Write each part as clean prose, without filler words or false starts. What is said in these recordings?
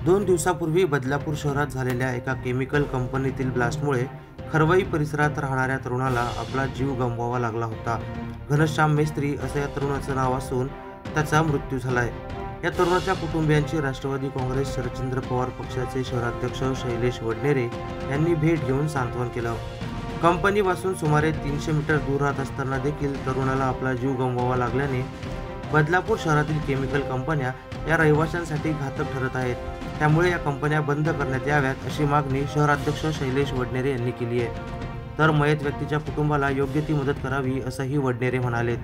2 दिवसापूर्वी बदलापूर शहरात झालेल्या एका केमिकल कंपनीतील ब्लास्टमुळे खरवई परिसरात राहणाऱ्या तरुणाला आपला जीव गमवावा लागला होता। घनश्याम मेस्त्री असं या तरुणाचं नाव असून त्याचा मृत्यू झालाय। या तरुणाच्या कुटुंबियांची राष्ट्रवादी काँग्रेस शरदचंद्र पवार पक्षाचे शहराध्यक्ष शैलेश वडनेरे यांनी भेट घेऊन सांत्वन केलं। कंपनीपासून सुमारे 300 मीटर दूर राहत असताना देखील तरुणाला आपला जीव गमवावा लागल्याने बदलापूर शहरातील केमिकल कंपन्या या रहिवाशांसाठी घातक ठरत आहेत। त्यामुळे या कंपन्या बंद करण्यात याव्यात अशी मागणी शहराध्यक्ष शैलेश वडनेरे यांनी केली आहे। तर मयत व्यक्तीच्या कुटुंबाला योग्य ती मदत करावी असंही वडनेरे म्हणाले।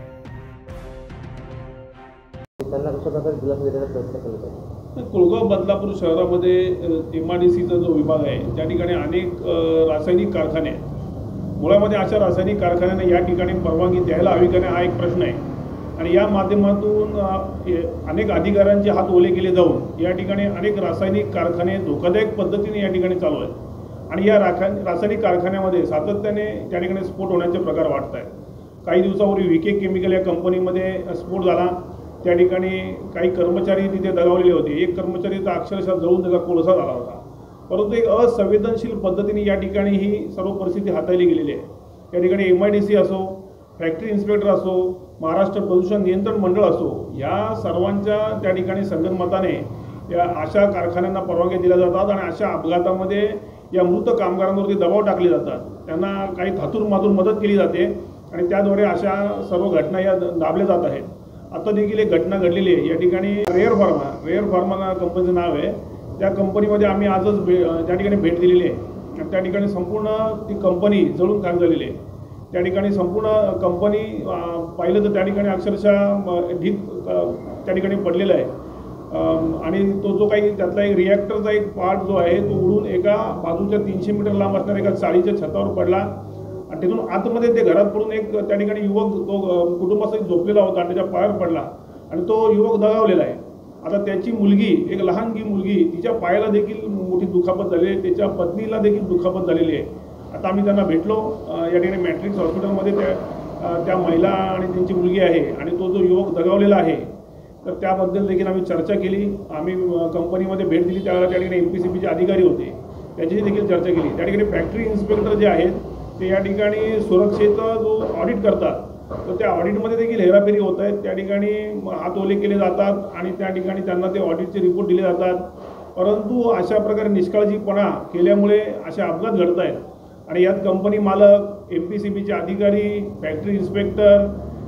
त्यांना कशा प्रकारे दिलासा देण्याचा प्रयत्न केला पाहिजे? कुळगाव बदलापूर शहरामध्ये MIDCचा जो विभाग आहे त्या ठिकाणी अनेक रासायनिक कारखाने आहेत। मुळामध्ये अशा रासायनिक कारखान्यांना या ठिकाणी परवानगी द्यायला हवी का नाही हा एक प्रश्न आहे। आणि या माध्यमातून अनेक अधिकाऱ्यांचे हात ओले केले जाऊन या ठिकाणी अनेक रासायनिक कारखाने धोकादायक पद्धतीने या ठिकाणी चालू आहेत। आणि या रासायनिक कारखान्यामध्ये सातत्याने त्या ठिकाणी स्फोट होण्याचे प्रकार वाढत आहेत। काही दिवसापूर्वी VK केमिकल या कंपनीमध्ये स्फोट झाला। त्या ठिकाणी काही कर्मचारी तिथे दगावलेले होते। एक कर्मचारी तर अक्षरशः जळून त्याचा कोळसा झाला होता। परंतु एक असंवेदनशील पद्धतीने या ठिकाणी ही सर्व परिस्थिती हाताळली गेलेली आहे। या ठिकाणी MIDC असो, फॅक्टरी इन्स्पेक्टर असो, महाराष्ट्र प्रदूषण नियंत्रण मंडळ असो, या सर्वांच्या त्या ठिकाणी संगनमताने या अशा कारखान्यांना परवानगी दिल्या जातात आणि अशा अपघातामध्ये या मृत कामगारांवरती दबाव टाकले जातात। त्यांना काही थातूरमातूर मदत केली जाते आणि त्याद्वारे अशा सर्व घटना या दाबल्या जात आहेत। आता देखील एक घटना घडलेली आहे। या ठिकाणी रेअर फार्मा कंपनीचं नाव आहे। त्या कंपनीमध्ये आम्ही आजच त्या ठिकाणी भेट दिलेली आहे। त्या ठिकाणी संपूर्ण ती कंपनी जळून खाक झालेली आहे। त्या ठिकाणी संपूर्ण कंपनी पाहिलं तर त्या ठिकाणी अक्षरशः ढीग त्या ठिकाणी पडलेला आहे। आणि तो जो काही त्यातला एक रिॲक्टरचा एक पार्ट जो आहे तो उडून एका बाजूच्या 300 मीटर लांब असणाऱ्या एका चाळीच्या छतावर पडला आणि तिथून आतमध्ये ते घरात पडून एक त्या ठिकाणी युवक तो कुटुंबासहित झोपलेला होता आणि त्याच्या पायावर पडला आणि तो युवक दगावलेला आहे। आता त्याची मुलगी, एक लहानगी मुलगी, तिच्या पायाला देखील मोठी दुखापत झालेली आहे। त्याच्या पत्नीला देखील दुखापत झालेली आहे। आता आम्ही त्यांना भेटलो या ठिकाणी मॅट्रिक्स हॉस्पिटलमध्ये त्या महिला आणि त्यांची मुलगी आहे आणि तो जो युवक दगावलेला आहे तर त्याबद्दल देखील आम्ही चर्चा केली। आम्ही कंपनीमध्ये भेट दिली, त्यावेळेला त्या ठिकाणी MPCBचे अधिकारी होते, त्याची देखील चर्चा केली। त्या ठिकाणी फॅक्टरी इन्स्पेक्टर जे आहेत ते या ठिकाणी सुरक्षेचा जो ऑडिट करतात तर त्या ऑडिटमध्ये देखील हेराफेरी होत आहेत। त्या ठिकाणी हात ओले केले जातात आणि त्या ठिकाणी त्यांना ते ऑडिटचे रिपोर्ट दिले जातात। परंतु अशा प्रकारे निष्काळजीपणा केल्यामुळे असे अपघात घडत आहेत आणि यात कंपनी मालक, MPCBचे अधिकारी, फॅक्टरी इन्स्पेक्टर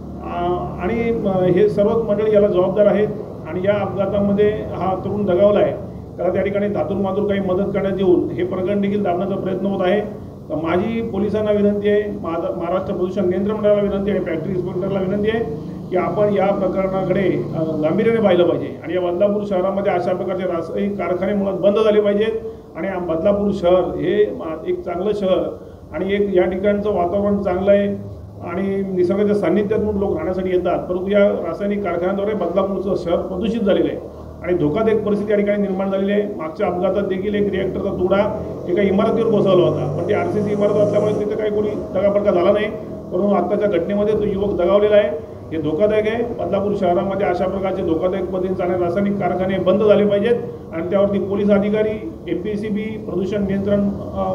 आणि हे सर्वच मंडळी याला जबाबदार आहेत। आणि या अपघातामध्ये हा तरुण दगावला आहे, त्याला त्या ठिकाणी थातूरमातूर काही मदत करण्यात येऊन हे प्रकरण देखील दाबण्याचा प्रयत्न होत आहे। तर माझी पोलिसांना विनंती आहे, महाराष्ट्र प्रदूषण नियंत्रण मंडळाला विनंती आहे, फॅक्टरी इन्स्पेक्टरला विनंती आहे की आपण या प्रकरणाकडे गांभीर्याने पाहिलं पाहिजे आणि या बदलापूर शहरामध्ये अशा प्रकारचे रासायनिक कारखाने मुळात बंद झाले पाहिजेत। आणि बदलापूर शहर हे एक चांगलं शहर आणि एक या ठिकाणचं वातावरण चांगलं आहे आणि निसर्गाच्या सान्निध्यातून लोक राहण्यासाठी येतात। परंतु या रासायनिक कारखान्यांद्वारे बदलापूरचं शहर प्रदूषित झालेलं आहे आणि धोकादायक परिस्थिती या ठिकाणी निर्माण झालेली आहे। मागच्या अपघातात देखील एक रिॲक्टरचा तुकडा एका इमारतीवर कोसळला होता, पण ती RCC इमारत असल्यामुळे तिथे काही कोणी दगाफटका झाला नाही। परंतु आत्ताच्या घटनेमध्ये तो युवक दगावलेला आहे, हे धोकादायक आहे। बदलापूर शहरामध्ये अशा प्रकारचे धोकादायक पद्धतीने चालणारे रासायनिक कारखाने बंद झाले पाहिजेत आणि त्यावरती पोलीस अधिकारी, MPCB, प्रदूषण नियंत्रण,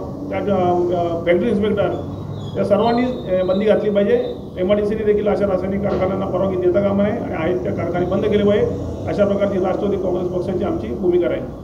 फॅक्टरी इन्स्पेक्टर या सर्वांनी बंदी घातली पाहिजे। MIDCने देखील अशा रासायनिक कारखान्यांना परवानगी देता कामा नये आणि आहेत त्या कारखाने बंद केले पाहिजे। अशा प्रकारची राष्ट्रवादी काँग्रेस पक्षाची आमची भूमिका आहे।